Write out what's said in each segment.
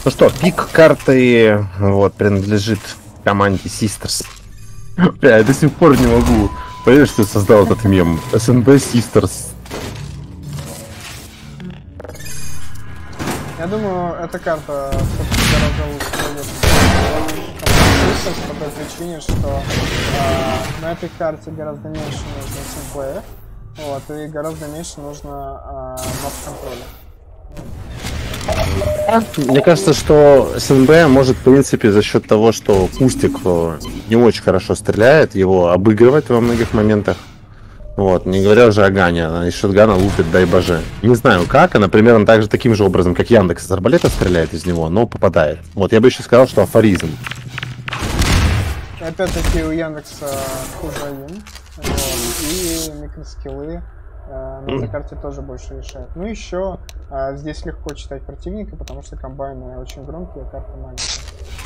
Ну что, пик карты вот принадлежит команде Sisters. Бля, я до сих пор не могу поверить, что я создал этот мем. СНБ Sisters. Я думаю, эта карта гораздо лучше пойдет по той причине, что на этой карте гораздо меньше нужно тимплея, вот, и гораздо меньше нужно мап-контроля. Мне кажется, что СНБ может, в принципе, за счет того, что Кустик не очень хорошо стреляет, его обыгрывать во многих моментах. Вот, не говоря уже о Гане, она из шотгана лупит, дай боже. Не знаю как, она примерно таким же образом, как Яндекс из арбалета стреляет из него, но попадает. Вот, я бы еще сказал, что афоризм. И опять-таки у Яндекса хуже один, вот, и микроскиллы на этой карте тоже больше решают. Ну еще здесь легко читать противника, потому что комбайны очень громкие, а карта маленькая.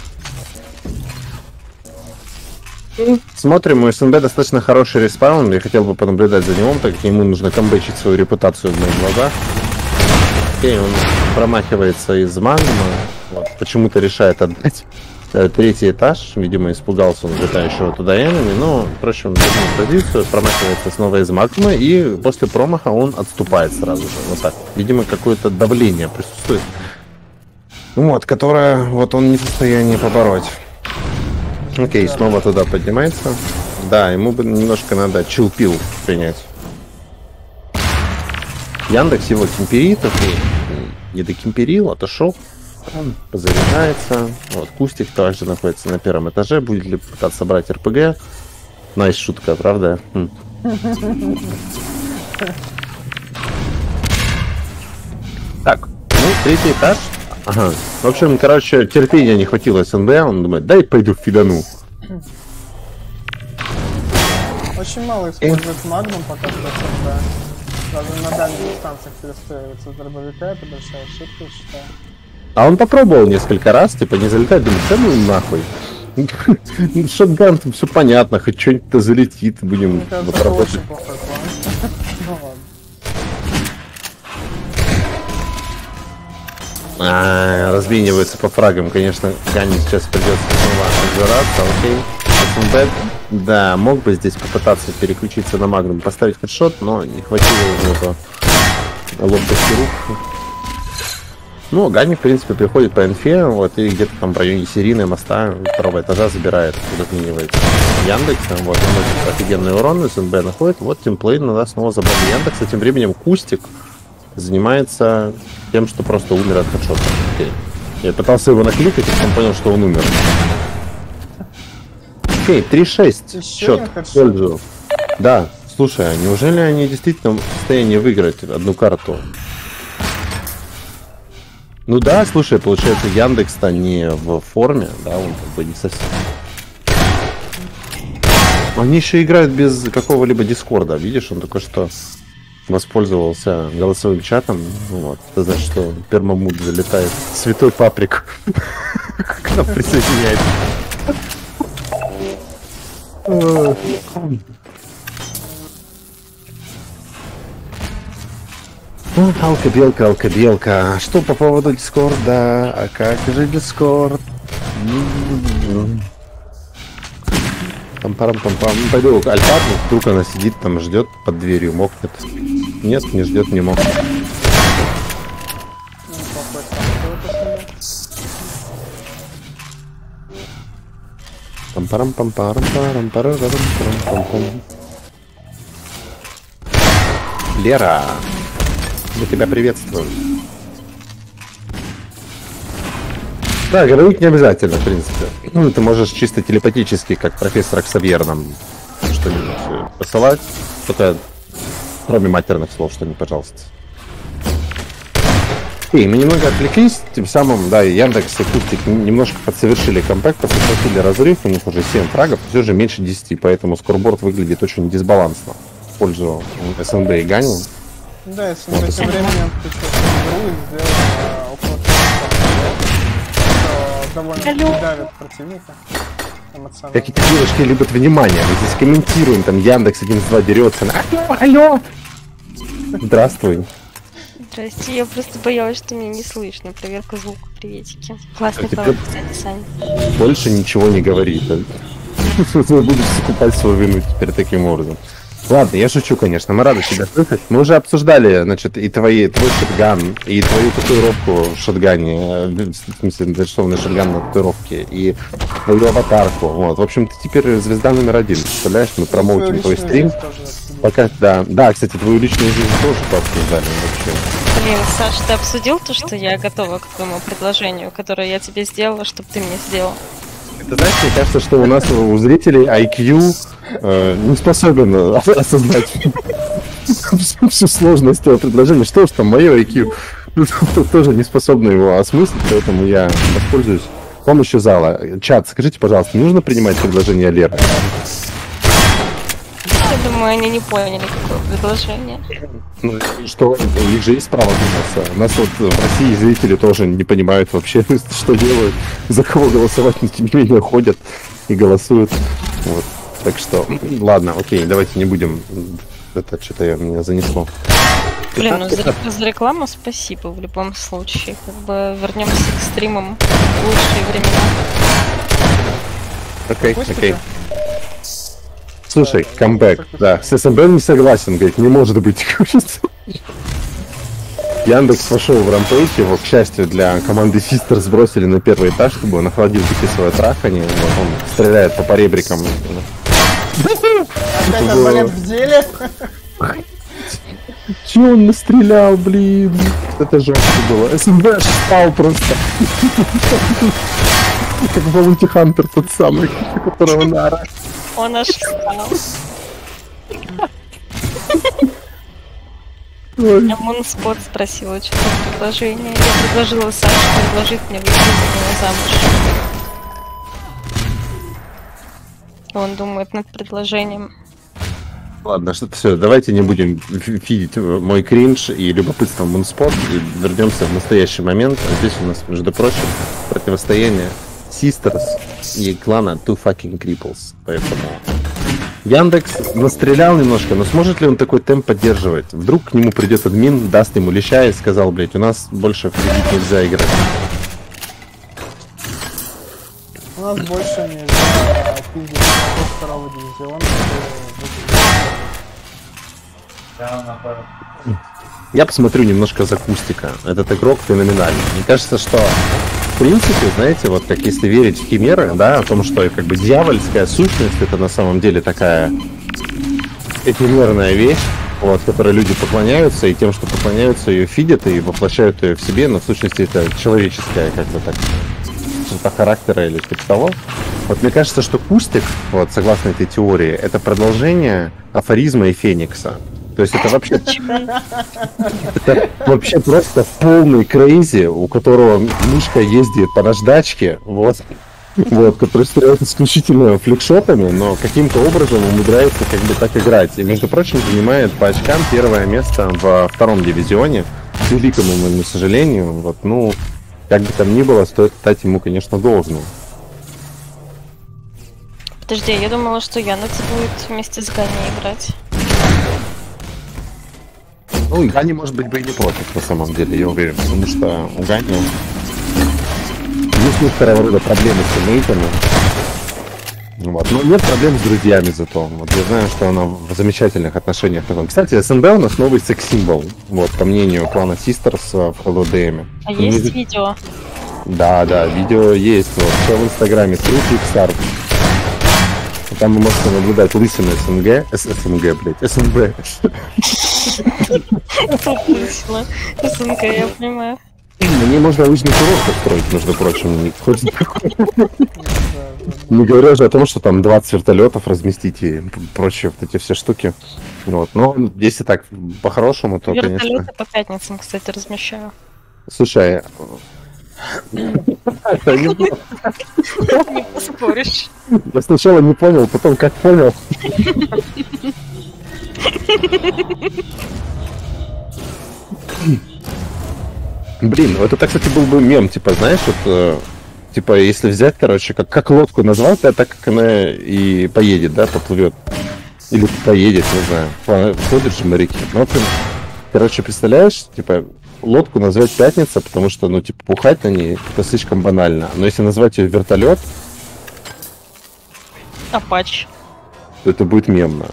Смотрим, у СНБ достаточно хороший респаун, я хотел бы понаблюдать за ним, так как ему нужно камбэчить свою репутацию в моих глазах. Окей, он промахивается из магма, вот, почему-то решает отдать третий этаж, видимо, испугался он летающего туда энеми, но, впрочем, держит позицию, промахивается снова из магмы, и после промаха он отступает сразу же, вот так. Видимо, какое-то давление присутствует, вот, которое вот он не в состоянии побороть. Окей, снова туда поднимается. Да, ему бы немножко надо чилпил принять. Яндекс его кемперит, не докемперил, отошел. Он позаряжается. Вот, Кустик также находится на первом этаже. Будет ли пытаться собрать РПГ? Найс шутка, правда? Так, ну, третий этаж. Ага. В общем, короче, терпения не хватило СНБ, он думает, дай пойду в фидану. Очень мало используют магнум пока что СНБ. Даже на дальних дистанциях перестреливается с дробовика, это большая ошибка, я считаю. А он попробовал несколько раз, типа, не залетать, думает, да ну нахуй. Шотган, там все понятно, хоть что-нибудь-то залетит, будем вот работать. Разменивается по фрагам, конечно, Гане сейчас придется снова отбираться, окей. СНБ, да, мог бы здесь попытаться переключиться на магнум, поставить хедшот, но не хватило его лобности рук. Ну, Гане, в принципе, приходит по инфе, вот, и где-то там в районе серийной моста второго этажа забирает, разменивается Яндекс, вот, он носит офигенный урон, СНБ находит, вот, тимплей надо снова забрать Яндекса, тем временем Кустик занимается тем, что просто умер от хедшота. Окей. Я пытался его накликать, и потом понял, что он умер. Окей, 3-6. Счет в пользу. Да, слушай, а неужели они действительно в состоянии выиграть одну карту? Ну да, слушай, получается, Яндекс-то не в форме, да, он как бы не совсем. Они еще играют без какого-либо дискорда, видишь, он только что воспользовался голосовым чатом, вот, это значит, что пермамут залетает, святой паприк к нам присоединяется. Алка-белка, алка-белка. Что по поводу дискорда? А как же дискорд? Пам-парам-пам-пам. Пойду к Альпату, вдруг она сидит там, ждет под дверью, мокнет. Нет, не ждет, не мокнет. Пам-парам-пам-парам-парам-парам-парам-парам-парам. Лера, мы тебя приветствуем. Да, говорить не обязательно, в принципе. Ну, ты можешь чисто телепатически, как профессор Ксавьер, нам что-нибудь посылать. Только кроме матерных слов, что-нибудь, пожалуйста. И мы немного отвлеклись, тем самым, да, Яндекс и Кустик немножко подсовершили комбэк, подсовершили разрыв, у них уже 7 фрагов, все же меньше 10, поэтому скорборд выглядит очень дисбалансно в пользу СНБ и Гани. Да, если мы тем временем включил игру и сделал около 3 довольно давит противника. Как эти девушки любят внимание, мы здесь комментируем, там Яндекс 1-2 дерется. Алло, алло! Здравствуй. Здрасте, я просто боялась, что меня не слышно. Проверка звука, приветики. Классный теперь- пароль, кстати, Сань. Больше ничего не говори. Да? Вы будете закупать свою вину теперь таким образом. Ладно, я шучу, конечно, мы рады тебя слышать. Мы уже обсуждали, значит, и твой шотган, и твою татуировку в шотгане, в смысле, нарисованный шотган на татуировке, и твою аватарку. Вот. В общем, ты теперь звезда номер 1, представляешь? Мы промоутим твой стрим. Пока, да, кстати, твою личную жизнь тоже пообсуждали вообще. Блин, Саш, ты обсудил то, что я готова к твоему предложению, которое я тебе сделала, чтобы ты мне сделал? Ты знаешь, мне кажется, что у нас у зрителей IQ не способен осознать всю сложность этого предложения. Что ж там, мое IQ тоже не способно его осмыслить, поэтому я воспользуюсь помощью зала. Чат, скажите, пожалуйста, нужно принимать предложение Леры? Я думаю, они не поняли, какое предложение. Ну, что у них же есть право думаться. У нас вот в России зрители тоже не понимают вообще, что делают, за кого голосовать, но тем не менее ходят и голосуют. Вот. Так что, ладно, окей, давайте не будем. Это что-то меня занесло. Блин, ну за рекламу спасибо в любом случае. Как бы вернемся к стримам в лучшие времена. Окей. Слушай, камбэк, да, с СМБ не согласен, говорит, не может быть. Яндекс пошел в рампейдж, его, к счастью, для команды Систер сбросили на первый этаж, чтобы он охладил таки свое трахание, вот он стреляет по поребрикам. Опять арбалет в деле. Че он настрелял, блин? Это жестко было. СМБ спал просто. Как Bounty Hunter тот самый, которого надо. Он аж встал. Я Мунспот спросила, что за предложение. Я предложила Саше предложить мне выйти за него замуж. Он думает над предложением. Ладно, что-то все, давайте не будем фидить мой кринж и любопытство Мунспот и вернемся в настоящий момент. Здесь у нас, между прочим, противостояние Sisters и клана Two Fucking Cripples. Поэтому Яндекс настрелял немножко, но сможет ли он такой темп поддерживать? Вдруг к нему придет админ, даст ему леща и сказал, блять, у нас больше в кредит нельзя играть. У нас больше нельзя пиздить на второго дивизиона. Я посмотрю немножко за Кустика. Этот игрок феноменальный. Мне кажется, что в принципе, знаете, вот как если верить в химеры, да, о том, что как бы дьявольская сущность это на самом деле такая эфемерная вещь, вот, которой люди поклоняются, и тем, что поклоняются, ее фидят и воплощают ее в себе, но в сущности это человеческая, как бы так, черта характера или типа того. Вот мне кажется, что Кустик, вот, согласно этой теории, это продолжение афоризма и Феникса. То есть это вообще просто полный крейзи, у которого мышка ездит по наждачке, вот, который стреляет исключительно фликшотами, но каким-то образом умудряется как бы так играть. И, между прочим, занимает по очкам первое место во втором дивизионе, к великому моему сожалению. Вот, ну, как бы там ни было, стоит дать ему, конечно, должное. Подожди, я думала, что Яндекс будет вместе с Ганей играть. Ну, и Гани, может быть, бы и не против, на самом деле, я уверен, потому что у Гани есть некоторого рода проблемы с тиммейтами. Вот. Но нет проблем с друзьями зато. Вот я знаю, что она в замечательных отношениях. Кстати, СНБ у нас новый секс-символ, вот, по мнению клана Sisters в HelloDM. А есть видео? Да, видео есть. Вот, все в Инстаграме, TruePixar. Там вы можете наблюдать лысину СНГ, блять, СНБ. Лысина, СНГ, я понимаю. Мне можно лыжный курорт строить, между прочим, не говоря же о том, что там 20 вертолетов разместить и прочие вот эти все штуки. Вот. Но если так по-хорошему, то, вертолеты, конечно... Вертолеты по пятницам, кстати, размещаю. Слушай, не поспоришь. я сначала не понял, потом как понял. Блин, это, кстати, был бы мем, типа, знаешь, вот, типа, если взять, короче, как лодку назвать, так как она и поедет, да, поплывет. Или поедет, не знаю. Ходят же моряки. Ну, ты, короче, представляешь, типа, лодку назвать «Пятница», потому что, ну, типа, пухать на ней это слишком банально. Но если назвать ее «Вертолет», Апач. то это будет мемно.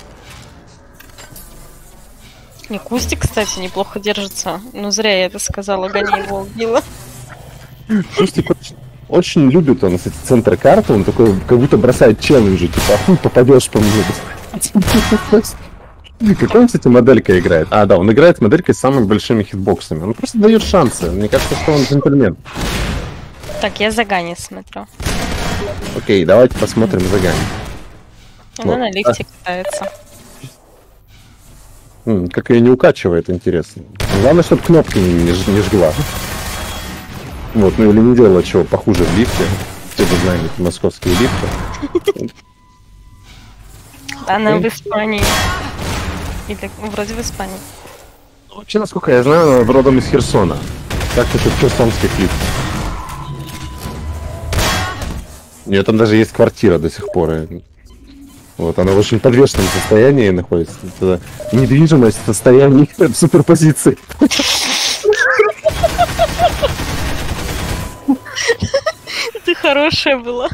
Не, Кустик, кстати, неплохо держится. Ну, зря я это сказала, Гони его убила. Кустик очень любит он, кстати, центр карты, он такой, как будто бросает челленджи, типа, а хуй попадешь по мне. Какой он, кстати, моделька играет? А, да, он играет моделькой с самыми большими хитбоксами. Он просто дает шансы. Мне кажется, что он джентльмен. Так, я за Гани смотрю. Окей, давайте посмотрим за Гани. Она Вот. на лифте катается. Как ее не укачивает, интересно. Главное, чтобы кнопки не жгла. Вот, ну или не делала чего похуже в лифте. Все мы знаем эти московские лифты. Она в Испании. Или вроде в Испании. Вообще, насколько я знаю, она родом из Херсона. Как насчет херсонских лифтов? У нее там даже есть квартира до сих пор. Вот, она в очень подвешенном состоянии находится. Это недвижимость в состоянии суперпозиции. Это хорошая была.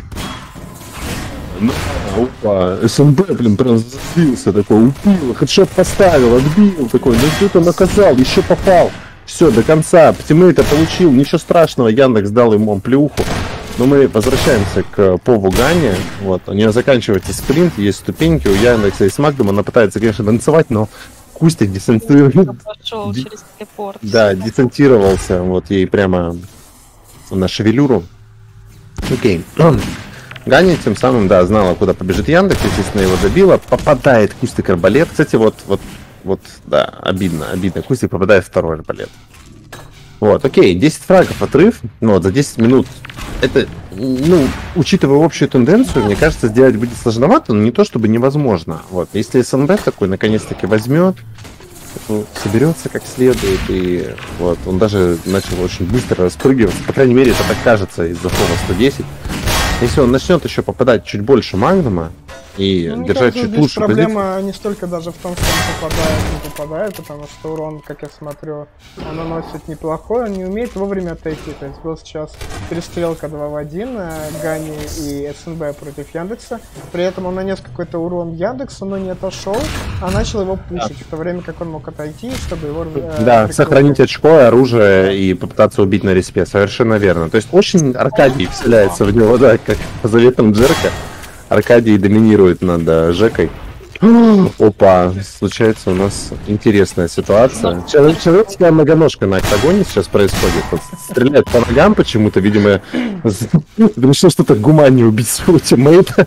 Ну, опа, СНБ, блин, прям сбился такой, убил, хедшот поставил, отбил, такой, ну что-то наказал, еще попал. Все, до конца, птимейта получил, ничего страшного, Яндекс дал ему плюху. Но мы возвращаемся к Пову Гане, вот, у нее заканчивается спринт, есть ступеньки, у Яндекса есть Магдум, она пытается, конечно, танцевать, но Кустик Пошел через телепорт. Да, десантировался, вот, ей прямо на шевелюру. Окей. Ганя тем самым, да, знала, куда побежит Яндекс, естественно, его добила. Попадает Кустик арбалет. Кстати, вот, да, обидно. Кустик попадает в второй арбалет. Вот, окей, 10 фрагов отрыв, но вот за 10 минут. Это, ну, учитывая общую тенденцию, мне кажется, сделать будет сложновато, но не то чтобы невозможно. Вот, если СНБ такой наконец-таки возьмет, соберется как следует, и вот, он даже начал очень быстро распрыгиваться, по крайней мере, это так кажется из-за фола 110. Если он начнет еще попадать чуть больше Магдума и Ну, держать кажется, чуть здесь лучше проблема не столько даже в том, что он попадает, не попадает, потому что урон, как я смотрю, он наносит неплохой, он не умеет вовремя отойти. То есть был сейчас перестрелка 2 в 1, Гани и СНБ против Яндекса. При этом он нанес какой-то урон Яндексу, но не отошел, а начал его пушить, в то время как он мог отойти, чтобы его... Да, сохранить очко, оружие и попытаться убить на респе. Совершенно верно. То есть очень Аркадий вселяется в него, да, как по заветам Джерка. Аркадий доминирует над Жекой. Опа, случается у нас интересная ситуация. Человеческая многоножка на октагоне сейчас происходит. Он стреляет по ногам почему-то, видимо, решил что-то гуманнее убить своего тиммейта.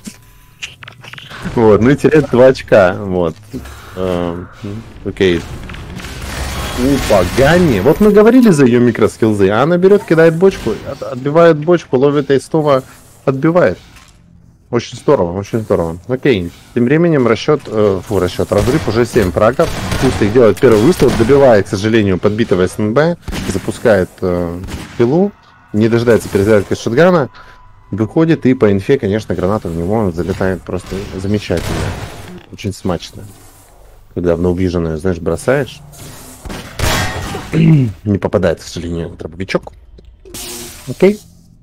Вот, ну и теряет 2 очка. Вот. Окей. Опа, Ганни. Вот мы говорили за ее микроскиллзы, а она берет, кидает бочку, отбивает бочку, ловит и снова отбивает. Очень здорово, очень здорово. Окей. Тем временем разрыв уже 7 фрагов. Кустик делает первый выстрел, добивает, к сожалению, подбитого СНБ, запускает пилу, не дожидается перезарядки шотгана, выходит и по инфе, конечно, граната в него залетает просто замечательно. Очень смачно. Когда в новиженную, знаешь, бросаешь. Не попадает, к сожалению, дробовичок. Окей.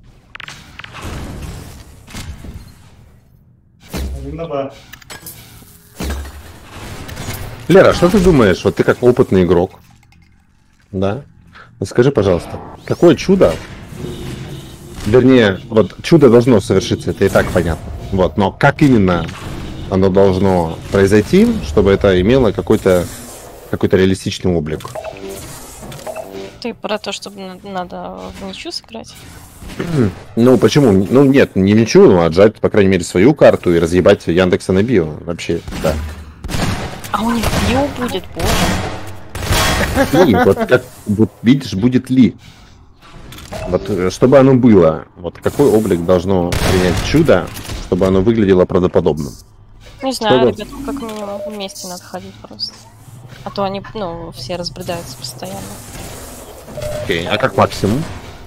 Лера, что ты думаешь? Вот ты как опытный игрок. Да? Ну, скажи, пожалуйста, какое чудо? Вернее, вот чудо должно совершиться, это и так понятно. Вот, но как именно оно должно произойти, чтобы это имело какой-то реалистичный облик? Ты про то, чтобы надо в ничью сыграть? Ну, почему? Ну, нет, не ничего, ну, отжать, по крайней мере, свою карту и разъебать Яндекса на био. Вообще, да. А у них био будет, боже. И вот, как, вот видишь, будет ли. Вот, чтобы оно было, вот какой облик должно принять чудо, чтобы оно выглядело правдоподобным? Не знаю, Чтобы- ребят, как минимум вместе надо ходить просто. А то они, ну, все разбредаются постоянно. Окей, а как максимум?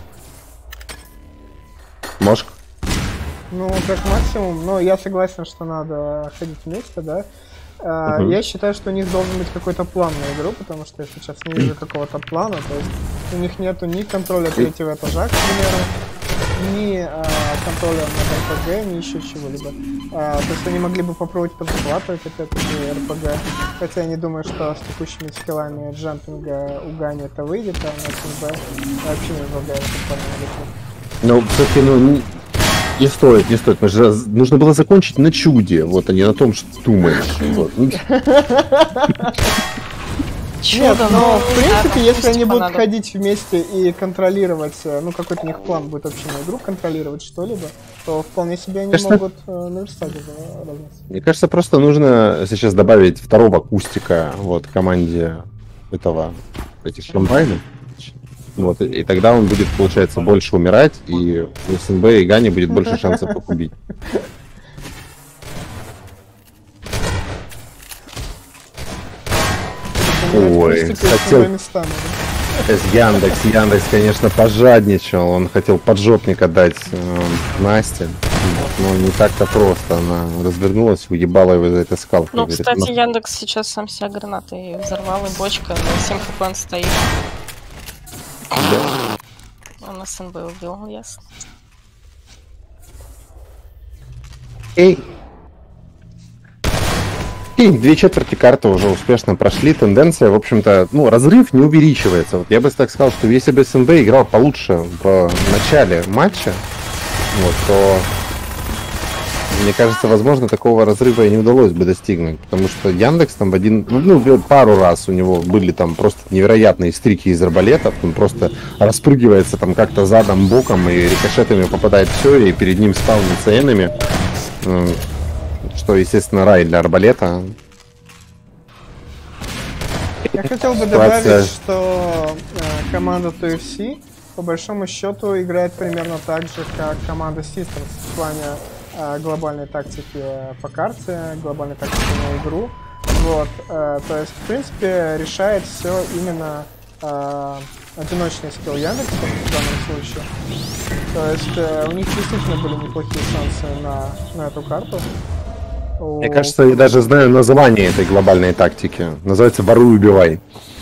Мошк? Ну, как максимум, но я согласен, что надо ходить вместе, да. Мгм. Я считаю, что у них должен быть какой-то план на игру, потому что я сейчас не вижу какого-то плана, то есть У них нету ни контроля третьего этажа, к примеру, ни контроля над РПГ, ни еще чего-либо. То есть они могли бы попробовать подхватывать опять-таки РПГ. Хотя я не думаю, что с текущими скиллами джампинга у Гани это выйдет, а на СНБ вообще не возлагаю в этом плане надежды. Ну, все-таки, ну, не стоит, не стоит. Нужно было закончить на чуде, вот, а не на том, что ты думаешь. Вот. Нет, но в принципе, если они будут ходить вместе и контролировать, ну какой-то у них план будет вообще на игру контролировать что-либо, то вполне себе они могут наверстать разницу. Мне кажется, просто нужно сейчас добавить второго кустика вот команде этих комбайнов. Вот, и тогда он будет, получается, больше умирать, и у СНБ и Гани будет больше шансов их убить. Ой, хотел... Яндекс, конечно, пожадничал. Он хотел поджопник отдать Насте. Но не так-то просто. Она развернулась, уебала его за это скалку. Ну, кстати, Яндекс сейчас сам себя гранатой взорвал, и бочка на 7 хп он стоит. Да. Он СНБ убил, ясно. Эй! И 2/4 карты уже успешно прошли. Тенденция, в общем-то, ну, разрыв не увеличивается. Вот я бы так сказал, что если бы СНБ играл получше в начале матча, вот, то, мне кажется, возможно, такого разрыва и не удалось бы достигнуть. Потому что Яндекс там пару раз у него были там просто невероятные стрики из арбалетов. Он просто распрыгивается там как-то задом, боком и рикошетами попадает все, и перед ним спаунится энеми. Что, естественно, рай для арбалета. Я хотел бы добавить, что команда TFC по большому счету играет примерно так же, как команда Systems в плане глобальной тактики по карте, глобальной тактики на игру. Вот, то есть, в принципе, решает все именно одиночный скилл Яндекса в данном случае. То есть, у них действительно были неплохие шансы на эту карту. Мне кажется, я даже знаю название этой глобальной тактики. Называется «Воруй, убивай».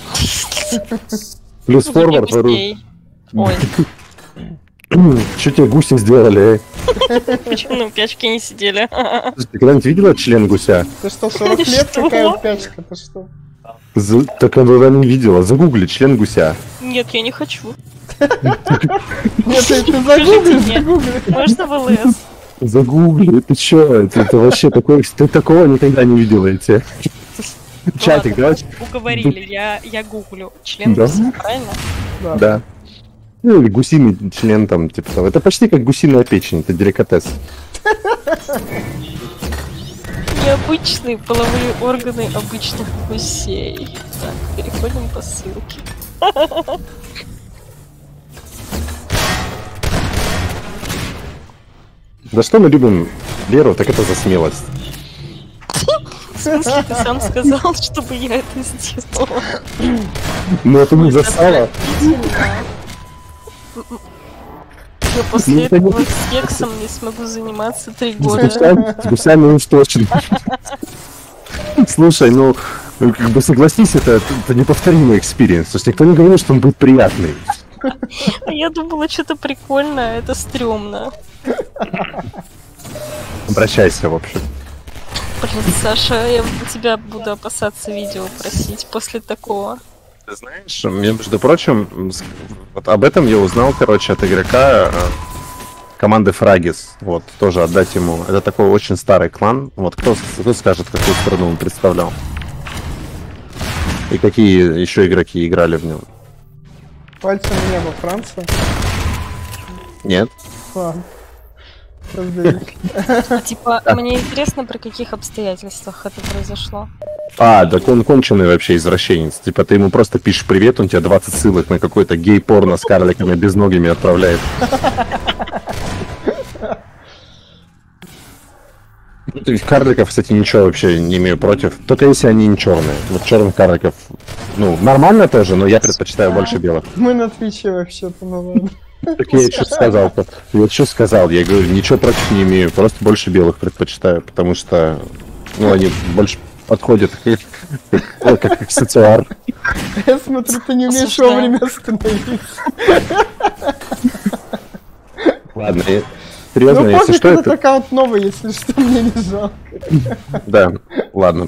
Плюс форвард, воруй. Ой. Что тебе гуси сделали, Почему на пячке не сидели? Ты когда-нибудь видела член гуся? Ты что, 40 лет какая пячка? Ты что? Так она не видела. Загугли член гуся. Нет, я не хочу. Нет, ты загугли. Можно в ЛС? Загугли, ты чё? Это вообще ты такого никогда не видела, эти. Чатик, давайте. Уговорили, я гуглю. Член гуся, правильно? Да. Ну или гусиный член там, типа того. Это почти как гусиная печень, это деликатес. Необычные половые органы обычных гусей. Так, переходим по ссылке. За что мы любим Леру, так это за смелость. В смысле, ты сам сказал, чтобы я это сделала? Ну это не засало. Я после этого с сексом не смогу заниматься 3 года. С гусями уж точно. Слушай, ну, как бы согласись, это неповторимый экспириенс. То есть никто не говорил, что он будет приятный. Я думала, что-то прикольное, это стрёмно. Обращайся, в общем. Блин, Саша, я у тебя буду опасаться видео просить после такого. Ты знаешь, мне, между прочим, вот об этом я узнал, короче, от игрока команды Фрагис. Вот, тоже отдать ему. Это такой очень старый клан. Вот, кто скажет, какую страну он представлял? И какие еще игроки играли в нем? Пальцем в небо, Франция? Нет. Ладно. Типа, мне интересно, при каких обстоятельствах это произошло. Так он конченый вообще извращенец. Типа, ты ему просто пишешь привет, он тебе 20 ссылок на какой-то гей-порно с карликами безногими отправляет. Карликов, кстати, ничего вообще не имею против. Только если они не черные. Вот черных карликов, ну, нормально тоже, но я предпочитаю больше белых. Мы на Твиче вообще-то, ну ладно. Так я что сказал? Я что сказал? Я говорю, ничего против не имею, просто больше белых предпочитаю, потому что, ну, они больше подходит как аксессуар. Я смотрю, ты не умеешь вовремя остановиться. Ладно, серьезно, Ну, если пофиг, что, этот это... аккаунт новый, если что, мне не жалко. Да, ладно.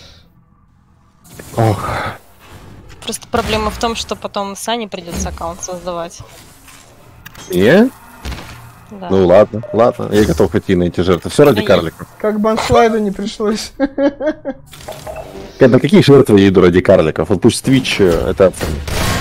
Ох, Просто проблема в том, что потом Сане придется аккаунт создавать. не? Да. Ну ладно, ладно, я готов идти на эти жертвы. Все ради карликов. Как бы анслайду не пришлось. На какие жертвы я иду ради карликов? Вот пусть Twitch это оценит.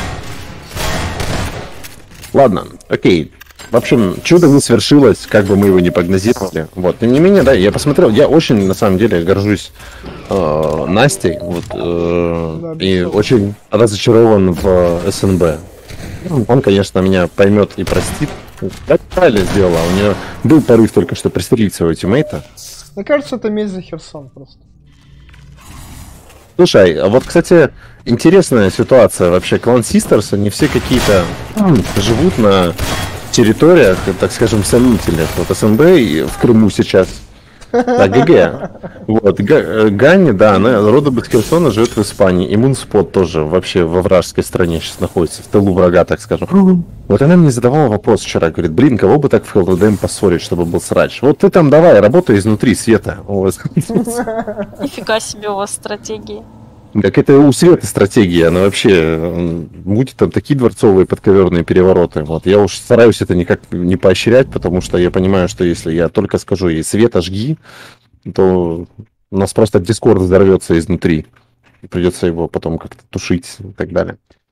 Ладно, окей. В общем, чудо не свершилось, как бы мы его не прогнозировали. Вот, тем не менее, да, я посмотрел, я очень, на самом деле, горжусь Настей, вот, и очень разочарован в СНБ. Он, конечно, меня поймет и простит. Так правильно сделала. У нее был порыв только что пристрелить своего тиммейта. Мне кажется, это месть за Херсон просто. Слушай, а вот, кстати, интересная ситуация вообще. Клан Sisters, они все какие-то живут на территориях, так скажем, сомнительных. Вот СНБ и в Крыму сейчас. Да, ГГ. Вот, Ганни, да, она родом из Херсона, живет в Испании. И Мунспот тоже вообще во вражеской стране сейчас находится, в тылу врага, так скажем. Вот она мне задавала вопрос вчера, говорит, блин, кого бы так в ХЛДМ поссорить, чтобы был срач? Вот ты там давай, работай изнутри, Света. Нифига себе у вас стратегии. Так это у Светы стратегия, она вообще будет там такие дворцовые подковерные перевороты. Вот я уж стараюсь это никак не поощрять, потому что я понимаю, что если я только скажу ей Света, жги, то у нас просто Дискорд взорвется изнутри. И придется его потом как-то тушить и так далее.